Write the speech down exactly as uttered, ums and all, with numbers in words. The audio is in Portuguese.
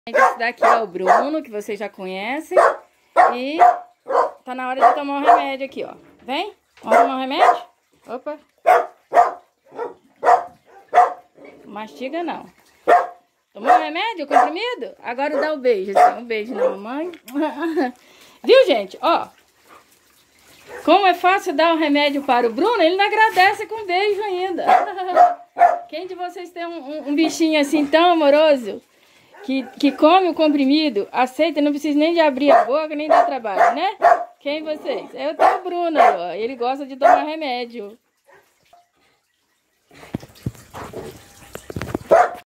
Esse daqui é o Bruno, que vocês já conhecem. E tá na hora de tomar um remédio aqui, ó. Vem, vamos tomar um remédio? Opa. Mastiga não. Tomou um remédio, comprimido? Agora dá o um beijo, assim, um beijo na mamãe. Viu, gente? Ó. Como é fácil dar o um remédio para o Bruno, ele não agradece com beijo ainda. Quem de vocês tem um, um, um bichinho assim tão amoroso? Que, que come o comprimido, aceita, não precisa nem de abrir a boca, nem dar trabalho, né? Quem vocês? Eu tenho o Bruno, ó, ele gosta de tomar remédio.